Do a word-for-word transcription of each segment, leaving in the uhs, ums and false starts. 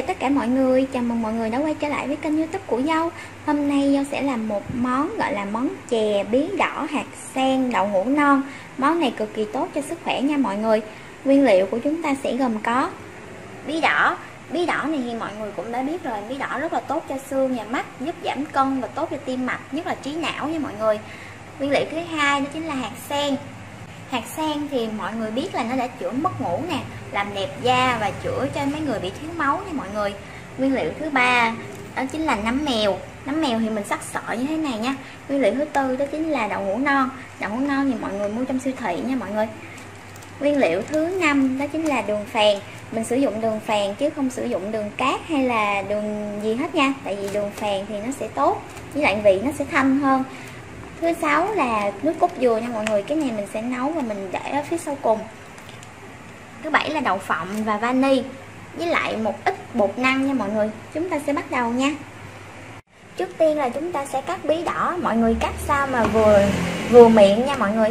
chào tất cả mọi người, chào mừng mọi người đã quay trở lại với kênh YouTube của Dâu. Hôm nay Dâu sẽ làm một món gọi là món chè bí đỏ hạt sen đậu hũ non. Món này cực kỳ tốt cho sức khỏe nha mọi người. Nguyên liệu của chúng ta sẽ gồm có bí đỏ. Bí đỏ này thì mọi người cũng đã biết rồi, bí đỏ rất là tốt cho xương và mắt, giúp giảm cân và tốt cho tim mạch, nhất là trí não nha mọi người. Nguyên liệu thứ hai đó chính là hạt sen. Hạt sen thì mọi người biết là nó đã chữa mất ngủ nè, làm đẹp da và chữa cho mấy người bị thiếu máu nha mọi người. Nguyên liệu thứ ba đó chính là nấm mèo. Nấm mèo thì mình sắc sợi như thế này nha. Nguyên liệu thứ tư đó chính là đậu hũ non. Đậu hũ non thì mọi người mua trong siêu thị nha mọi người. Nguyên liệu thứ năm đó chính là đường phèn. Mình sử dụng đường phèn chứ không sử dụng đường cát hay là đường gì hết nha. Tại vì đường phèn thì nó sẽ tốt, với lại vị nó sẽ thanh hơn. Thứ sáu là nước cốt dừa nha mọi người. Cái này mình sẽ nấu và mình để ở phía sau cùng. Thứ bảy là đậu phộng và vani, với lại một ít bột năng nha mọi người. Chúng ta sẽ bắt đầu nha. Trước tiên là chúng ta sẽ cắt bí đỏ. Mọi người cắt sao mà vừa vừa miệng nha mọi người.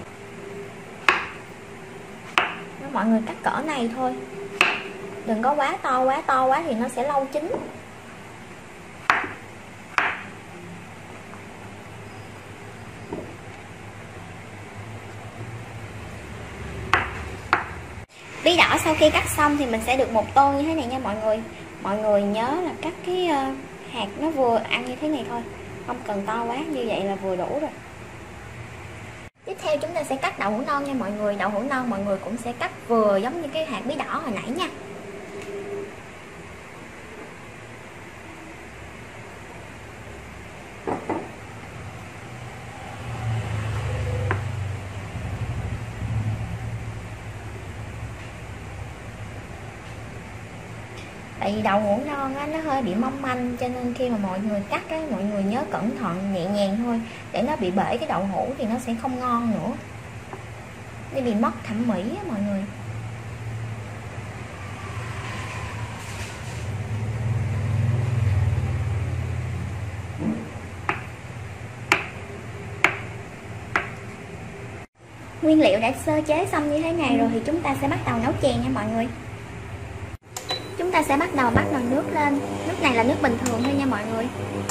Mọi người cắt cỡ này thôi, đừng có quá to, quá to quá thì nó sẽ lâu chín. Bí đỏ sau khi cắt xong thì mình sẽ được một tô như thế này nha mọi người. Mọi người nhớ là cắt cái hạt nó vừa ăn như thế này thôi, không cần to quá, như vậy là vừa đủ rồi. Tiếp theo chúng ta sẽ cắt đậu hũ non nha mọi người. Đậu hũ non mọi người cũng sẽ cắt vừa giống như cái hạt bí đỏ hồi nãy nha. Tại vì đậu hũ non á, nó hơi bị mong manh, cho nên khi mà mọi người cắt á, mọi người nhớ cẩn thận nhẹ nhàng thôi, để nó bị bể cái đậu hũ thì nó sẽ không ngon nữa, nó bị mất thẩm mỹ á mọi người. Nguyên liệu đã sơ chế xong như thế này rồi thì chúng ta sẽ bắt đầu nấu chè nha mọi người. Chúng ta sẽ bắt đầu bắt nồi nước lên. Nước này là nước bình thường thôi nha mọi người.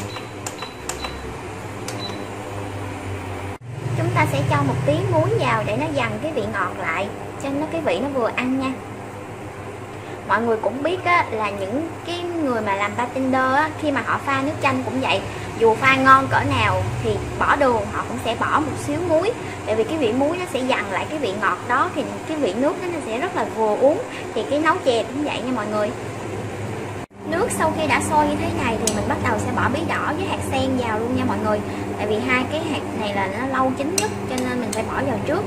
Chúng ta sẽ cho một tí muối vào để nó dằn cái vị ngọt lại, cho nó cái vị nó vừa ăn nha. Mọi người cũng biết á, là những cái người mà làm bartender á, khi mà họ pha nước chanh cũng vậy. Dù pha ngon cỡ nào thì bỏ đường họ cũng sẽ bỏ một xíu muối. Tại vì cái vị muối nó sẽ dằn lại cái vị ngọt đó, thì cái vị nước nó sẽ rất là vừa uống. Thì cái nấu chè cũng vậy nha mọi người. Nước sau khi đã sôi như thế này thì mình bắt đầu sẽ bỏ bí đỏ với hạt sen vào luôn nha mọi người. Tại vì hai cái hạt này là nó lâu chín nhất, cho nên mình phải bỏ vào trước.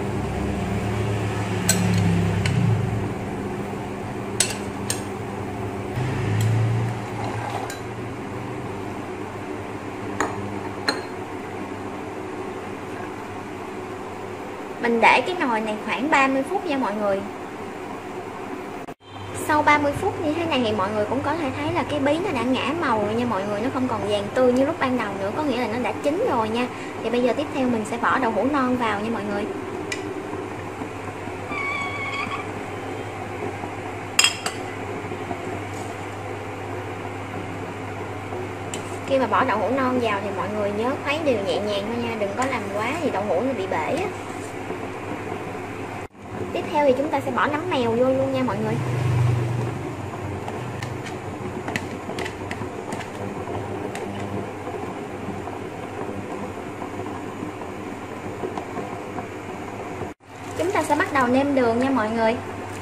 Mình để cái nồi này khoảng ba mươi phút nha mọi người. Sau ba mươi phút như thế này thì mọi người cũng có thể thấy là cái bí nó đã ngả màu rồi nha mọi người. Nó không còn vàng tươi như lúc ban đầu nữa, có nghĩa là nó đã chín rồi nha. Thì bây giờ tiếp theo mình sẽ bỏ đậu hũ non vào nha mọi người. Khi mà bỏ đậu hũ non vào thì mọi người nhớ khuấy đều nhẹ nhàng thôi nha, đừng có làm quá thì đậu hũ nó bị bể á. Tiếp theo thì chúng ta sẽ bỏ nấm mèo vô luôn nha mọi người. Chúng ta sẽ bắt đầu nêm đường nha mọi người.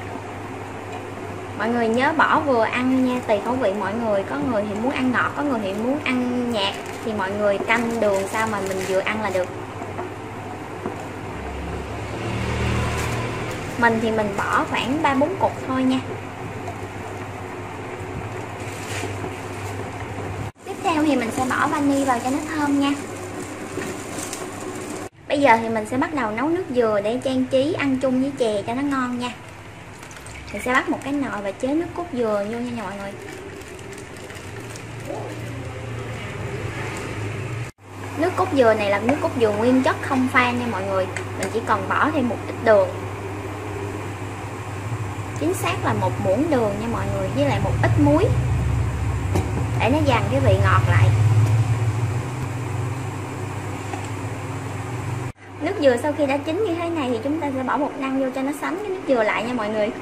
Mọi người nhớ bỏ vừa ăn nha, tùy khẩu vị mọi người. Có người thì muốn ăn ngọt, có người thì muốn ăn nhạt. Thì mọi người canh đường sao mà mình vừa ăn là được. Mình thì mình bỏ khoảng ba bốn cục thôi nha. Tiếp theo thì mình sẽ bỏ vani vào cho nó thơm nha. Bây giờ thì mình sẽ bắt đầu nấu nước dừa để trang trí ăn chung với chè cho nó ngon nha. Mình sẽ bắt một cái nồi và chế nước cốt dừa vô nha mọi người. Nước cốt dừa này là nước cốt dừa nguyên chất không pha nha mọi người. Mình chỉ cần bỏ thêm một ít đường. Chính xác là một muỗng đường nha mọi người, với lại một ít muối. để nó dằn cái vị ngọt lại. Nước dừa sau khi đã chín như thế này thì chúng ta sẽ bỏ bột năng vô cho nó sánh cái nước dừa lại nha mọi người.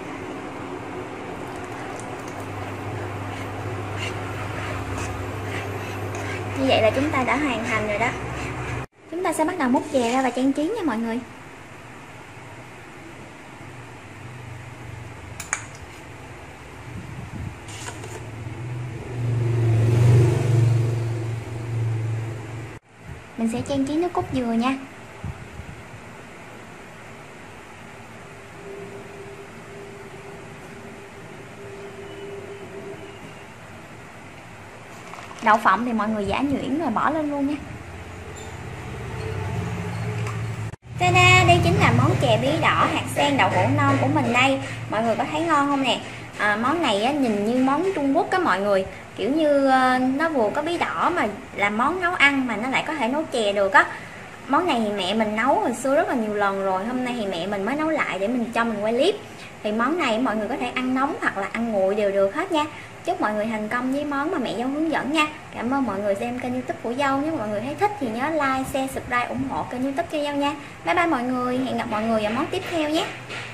Như vậy là chúng ta đã hoàn thành rồi đó. Chúng ta sẽ bắt đầu múc chè ra và trang trí nha mọi người. Mình sẽ trang trí nước cốt dừa nha. Đậu phộng thì mọi người giã nhuyễn rồi bỏ lên luôn nha. Ta-da, đây chính là món chè bí đỏ hạt sen đậu hũ non của mình đây. Mọi người có thấy ngon không nè? À, món này á, nhìn như món Trung Quốc á mọi người. Kiểu như uh, nó vừa có bí đỏ mà làm món nấu ăn mà nó lại có thể nấu chè được á. Món này thì mẹ mình nấu hồi xưa rất là nhiều lần rồi. Hôm nay thì mẹ mình mới nấu lại để mình cho mình quay clip. Thì món này mọi người có thể ăn nóng hoặc là ăn nguội đều được hết nha. Chúc mọi người thành công với món mà mẹ dâu hướng dẫn nha. Cảm ơn mọi người xem kênh YouTube của dâu. Nếu mọi người thấy thích thì nhớ like, share, subscribe, ủng hộ kênh YouTube cho dâu nha. Bye bye mọi người, hẹn gặp mọi người vào món tiếp theo nhé.